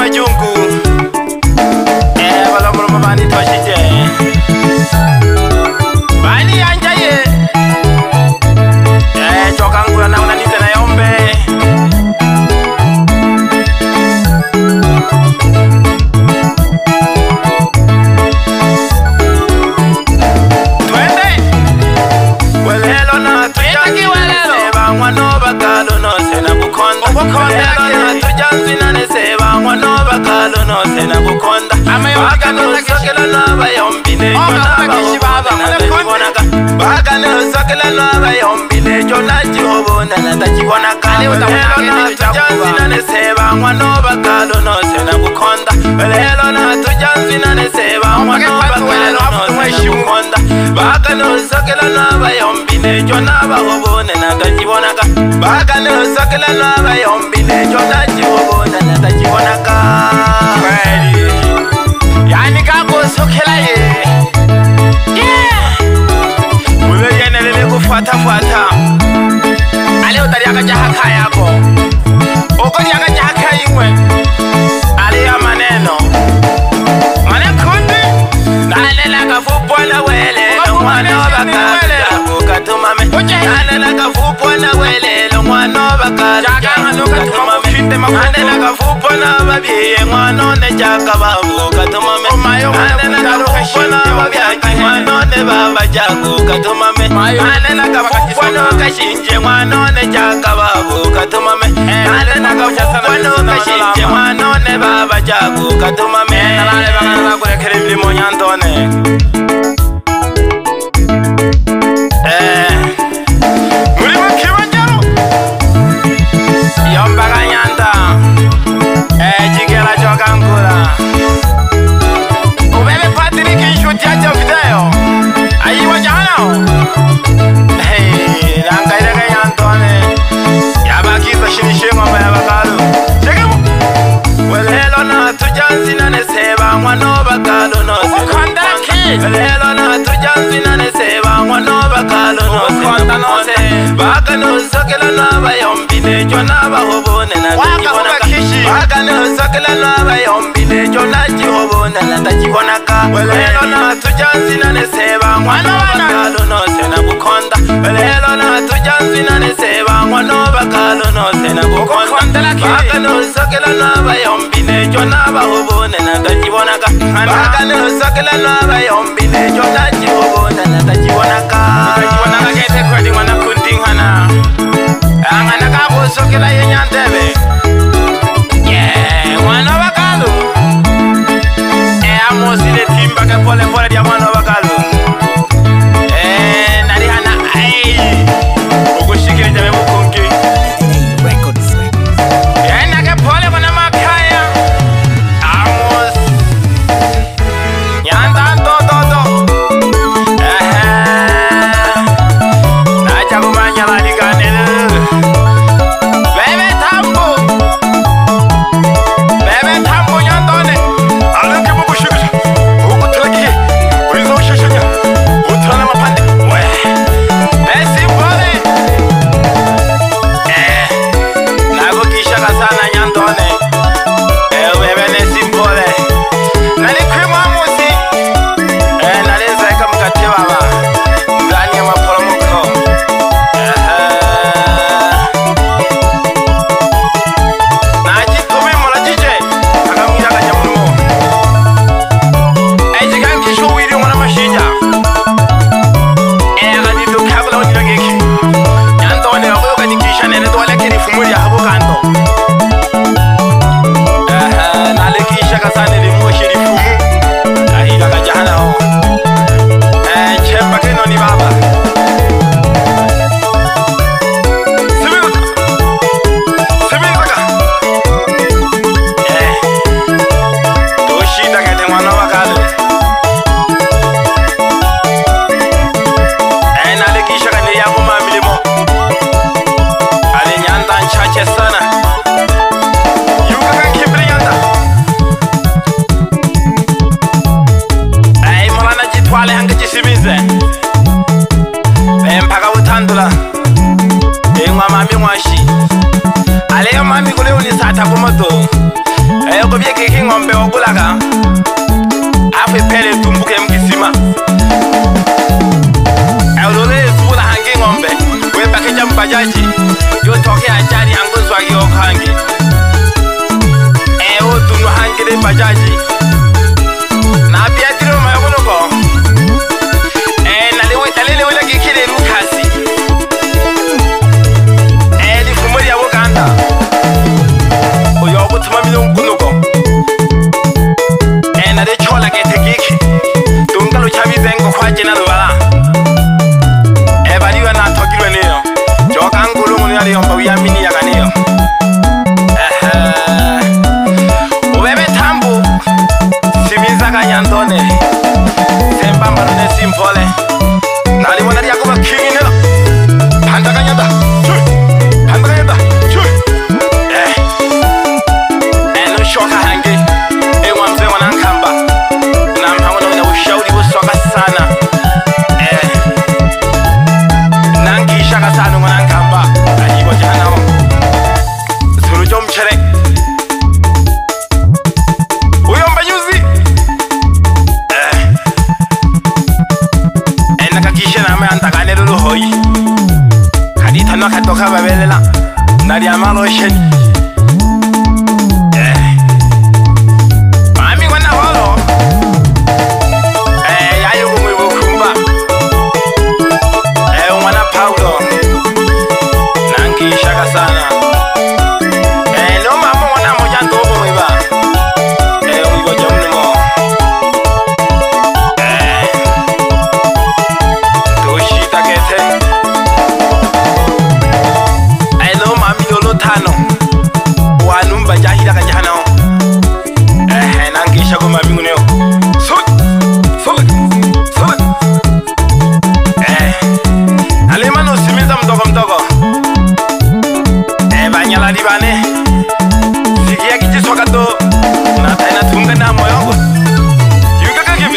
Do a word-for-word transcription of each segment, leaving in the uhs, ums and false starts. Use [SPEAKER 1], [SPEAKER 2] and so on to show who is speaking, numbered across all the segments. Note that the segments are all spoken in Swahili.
[SPEAKER 1] majungu eh bala mama bani twashije bani anjaye eh chokangula na unanite na yombe twende welelo na tuyaki welelo bangwano bakalo no sena bukonda bukonda tujanzi na neseba ngwano bakalo no sena bukonda bakano sokela no bayombine jona baba bakano sokela no bayombine jona jihobona na tajibonaka welelo na tujanzi na neseba ngwano bakalo no sena bukonda welelo na tujanzi na neseba ngwano bakalo no sena bukonda bakano sokela no bayombine jona bahobona na tajibonaka bakano sokela no bayombine jona jihobona na tajibonaka kweli yani kako sokela ye yeah wewe yenelele kufuata fuata ale utariaka jahaka yako oko jahaka jahaka imwe ale ya maneno manakundi nalela kafupona wele mwana bakala ukatumame nalela kafupona wele mwana bakala ukatumame nalela kafupona babiye mwana ne jaka babu ukatumame nalela kafupona babiye mwana ne baba jago ukatumame nalela kafupona kashinje mwana ne jaka babu ukatumame nalela kafupona kashinje mwana ne baba jago ukatumame nalela bakala kurekere bilimo nyantone eh muri makibanjaro yomba kanyanda eh jigera jokangula ubebe Patrick inshuti ya video ayiwa jana hey rangaira kanyantone yabakiza shinishe mama yabakalu chekemo welelo na tujanzi na neseba ngwano bakalo no sekondaki welelo na tujanzi na neseba ngwano bakalo no sekonda no se bakano sokela na bayombine jona bahobone na tajibonaka bakano sokela na bayombine jona jihobone na tajibonaka welelo na tujanzi na neseba ngwano bakalo no sena bukonda welelo na tujanzi na neseba ngwano bakalo no sena bukonda bakano sokela na bayombine jona bahobone na tajibonaka bakano sokela na bayombine jona jihobone na tajibonaka tajibonaka kete kwedi mwana kundi hana angana kabo sokela yenyantebe yeah mwana bakalo e amosile timba ke pole pole dia mwana bakalo eh nari hana ai ugushikire jabe mukungi records yeah nake pole mwana makaya amos nyanda to to to eh naja kumanya bali kanele bebe tambo bebe tambo nyandone alake mugushikire ugutraki urizo shishanya utrana mapande we besi pole eh nago kishaka sana nyandone eh bebe ne simpole nani kwimo amusi eh naleza eka mkate baba ndani ya maporomoko eh naji tumi mola jije akamwira kanyamuno eh jikangi showiri mwana mashija eh akati tukabula onirangeki nyandone akoyo kanikisha nene twale kiri fumuri habo kanto eh nalekisha kasane limo shirifu kahila kajana ho eh chemba keno ni baba Simika Simika eh toshida kete mwana bakalo eh nalekisha kane yako mamilimo ale nyanda nchache sana yuka kankibri nyanda eh mulana jitwale hange jisimize eh mpaka butandula eh mama mwashi ale mami kule unisata kumoto eh ko bieke bajaji na Pietro Mayonuko eh na lewe talele wala kikile Lucas eh di fumuri ya Uganda oyo butuma milungunuko eh na de chola kete kiki tungalo chabizengo kwa jina lubala eh baliwa na tokirwe niyo joka ngulu ngulu yali yomba uyamini yakaniyo Yandone semba marone simpole nali wona ya kuba king nela panda kanyanda chui panda kanyanda chui eh eno shoka hangi e wamze wana nkamba na mhawana na ushauri usoka sana eh nangi shaka sana wana nkamba ayibo jana surujo mchere kadita no katoka babelela nari amalo shen eh mami wana holo eh yayo kumwe bukumba eh wana Paulo nangi shaka sana eh no mama wana moja ndogo mwiba eh uigo jamno eh toshita kete tano wanumba jahila kajana eh nangisha kwa mabingu neo sut sut sut eh alemano simiza mdogo mdogo eh banyala libane sikia kijisoka to na taina tunga na moyo yuka kakibi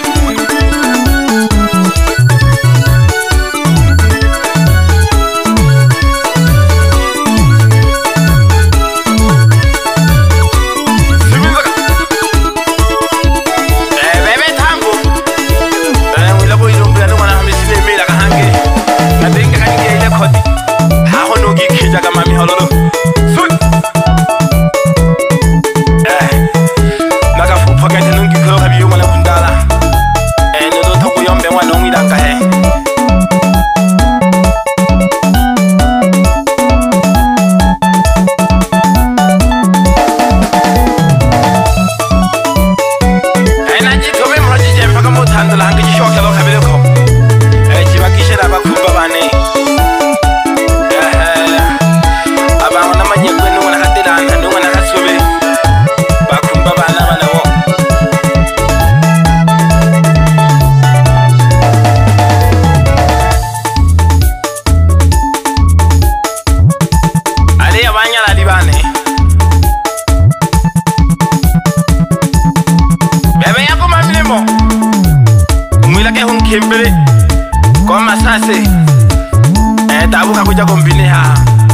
[SPEAKER 1] Kimbele kwa masase eh tabuka kuja kombine ha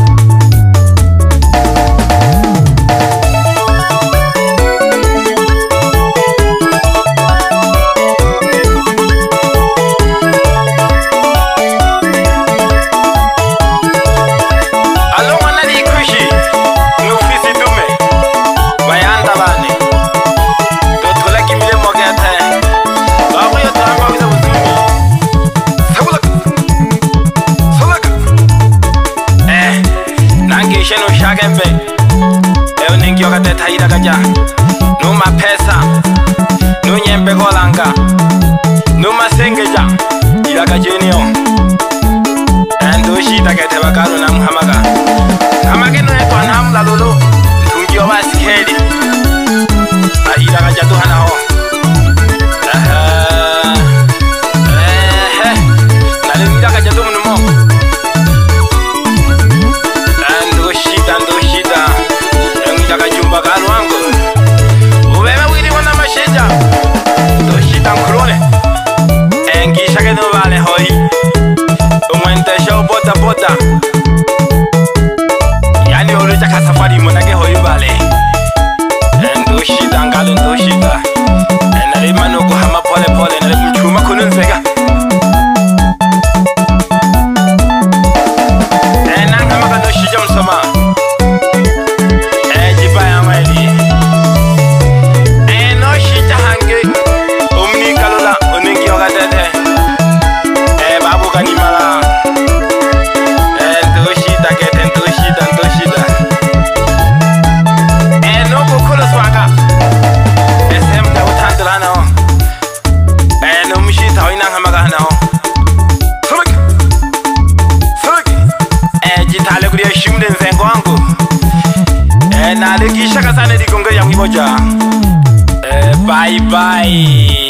[SPEAKER 1] alo wana di kushi no fisi dume bayanda bane to tola kimile mogata babu yo tamba wiza sheno shagembe eo ningi wakate taida kaja numa pesa nunyembe golanga numa sengeja ilaka jenio endo shita kete bakalu na mhamaga hamage no eto anhamla lolo ntungi wa basikeli ahida kaja tuhana ho aha eh nalinga kaja tumunumo Bota bota yani oluja kasafari monage hoyu bale endo shida ngalo ndo shida enale manugo hama pole pole enale mchuma kunun zega enanga makano shija msoma eh jibaya maili eh bye bye.